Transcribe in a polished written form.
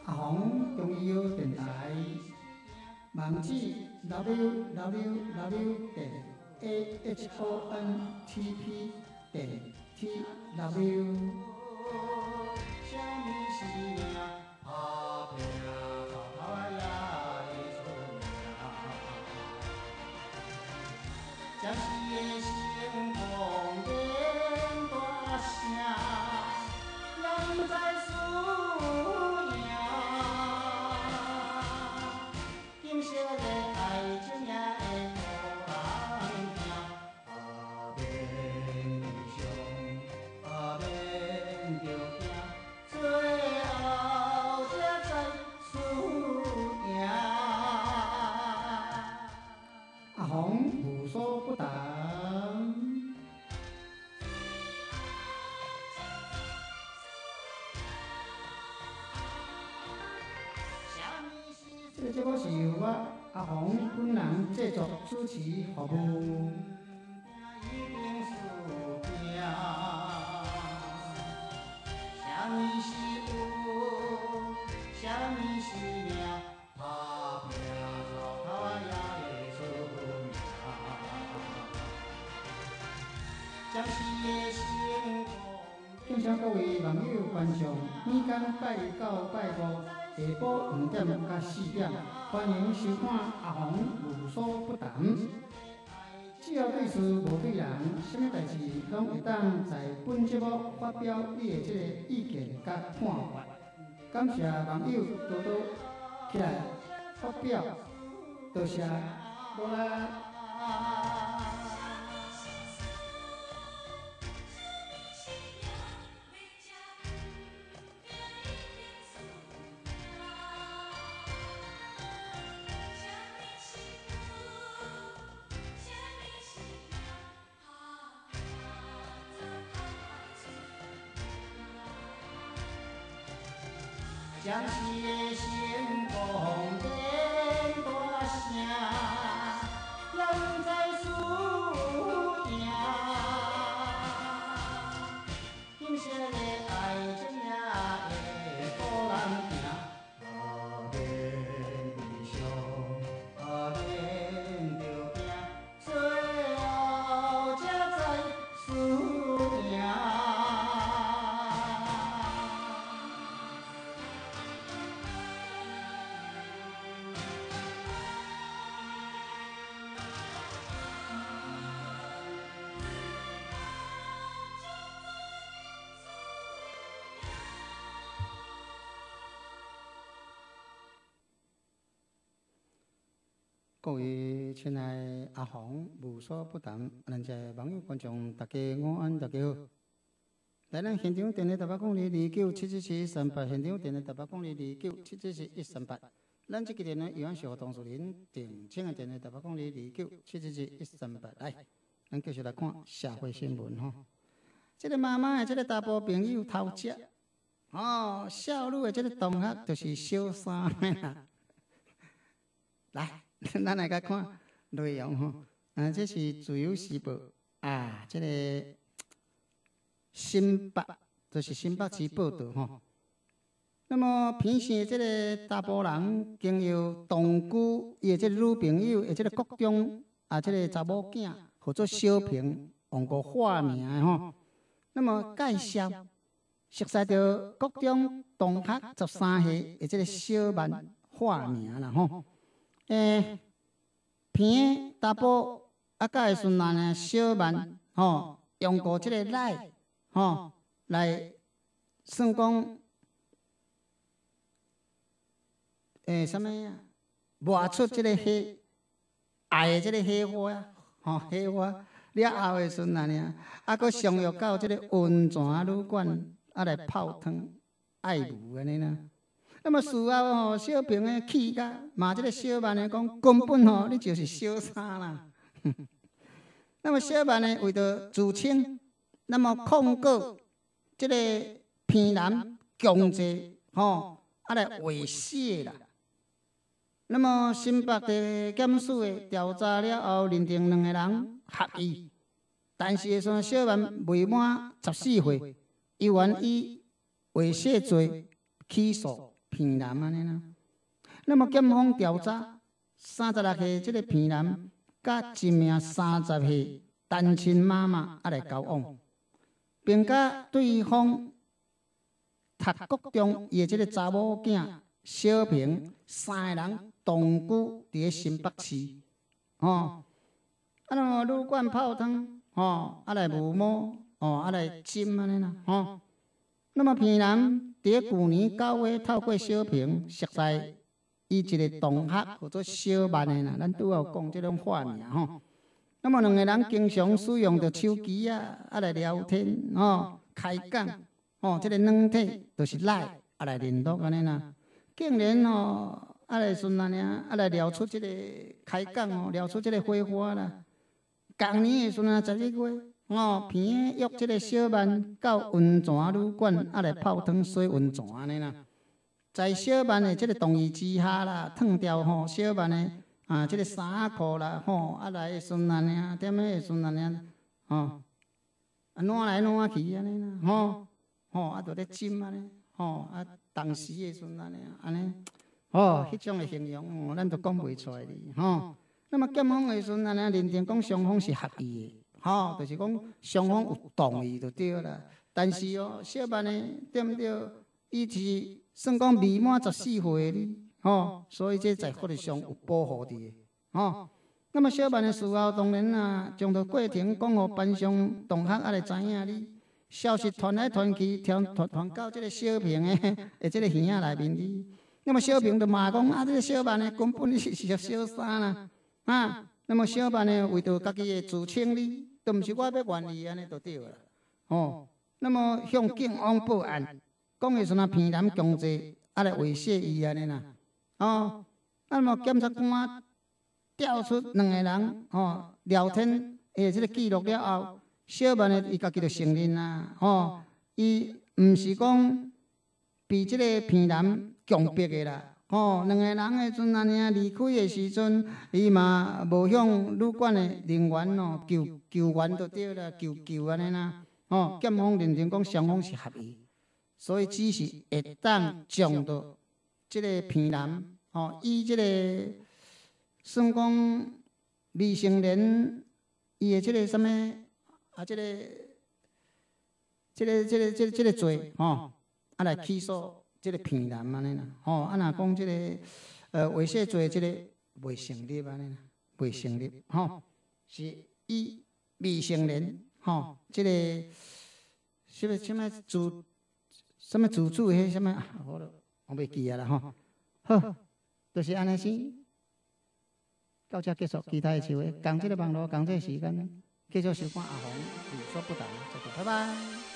阿红中医药电台，网址 www.ahontp.tw。 将是的成功变大声，人在输赢。今昔的爱情也会互人听，免伤，免着惊，最后才知输赢。 阿红无所不谈。这个节目是由我阿红本人制作主持服务。敬请各位网友观众，每天拜一到拜五下晡5点到4点，欢迎收看阿红无所不谈。只要对事无对人，什么代志拢会当在本节目发表你的这个意见甲看法。感谢网友多多起来发表，多谢多啦。 将是的成功变大声，人在输赢。今昔的爱情也会互人听，免伤，免着惊，最后才知输赢。 各位亲爱的阿红无所不谈，咱这网友观众大家午安，大家好。来咱现场电话台北公里297738，现场电话台北公里29774138。咱这个电话永远是互当事人定请的电话台北公里29774138。来，咱继续来看社会新闻吼。这个妈妈的这个查甫朋友偷食，少女的这个同学就是小三的啦。来。咱来甲看内容吼，这是《自由时报》这个新北，就是新北市报道吼。那么平时这个查甫人经由同居伊的这个女朋友的这个国中这个查某囝，或者小平用过化名的吼。那么介绍熟悉到国中同学13岁的这个小曼化名啦吼。偏查甫甲会顺咱的小曼用过即个赖来算讲什么啊？抹出即个黑爱的即个黑花黑花了后的时阵啊，佫上约到即个温泉旅馆来泡汤爱慕安尼啦。那么事后小平的气甲骂这个小曼的讲，根本你就是小三啦。那么小曼呢为着自清，那么控告这个偏男强制来猥亵啦。那么新北地检署的调查了后，认定2个人合意，但是说小曼未满14岁，依然以猥亵罪起诉。 骗男安尼啦。那么检方调查，36岁这个骗男，甲一名30岁单亲妈妈来交往，并甲对方读国中伊这个查某囝小平3个人同居伫新北市，那么旅馆泡汤，来抚摸，来亲安尼啦，那么骗男伫去年9月透过小平熟识伊一个同学叫做小曼的啦，咱拄有讲即种化名那么两个人经常使用着手机来聊天，开讲，即个软体就是赖来联络安尼啦。竟然来顺安尼来聊出即个开讲聊出即个火花啦。同年的时阵11月，平约即个小曼到温泉旅馆来泡汤洗温泉安尼啦。在小曼的即个同意之下啦，脱掉小曼的即个衫裤啦，来的时阵安尼，点的时阵安尼，暖来暖去安尼啦，就咧亲安尼，当时的时阵安尼，迄种的形容，咱都讲袂出来哩，那么检方的时阵安尼认定讲双方是合意的，就是讲双方有同意就对啦。但是小曼的对毋对？伊是算讲未满14岁哩，所以这在法律上有保护伫的，那么小曼的事后当然将着过程讲互班上同学来知影哩，消息传来传去，传到这个小平的这个耳仔内面哩。那么小平就骂讲这个小曼的根本是小三啦，那么小曼的为着家己的自清哩，都毋是我要愿意安尼就对啦，那么向警方报案。讲的是那骗男强制来猥亵伊安尼啦，那么检察官调出两个人聊天的这个记录了后，小曼的伊家己就承认啦，伊毋是讲被这个骗男强迫的啦，两个人的阵安尼离开的时阵，伊嘛无向旅馆的人员求援就对啦，求安尼啦，检方认定讲双方是合意。所以只是会当将到即个骗男，以即个算讲未成年，伊的即个什么即个罪，来起诉即个骗男安尼啦，若讲即个猥亵罪即个未成立安尼啦，未成立，是以未成年，即个什么什么自主迄什么，我袂记啊啦好，就是安尼先，到这结束，其他的收尾，共这个网络，共这个时间，继续收看阿红无所不谈，再见，拜拜。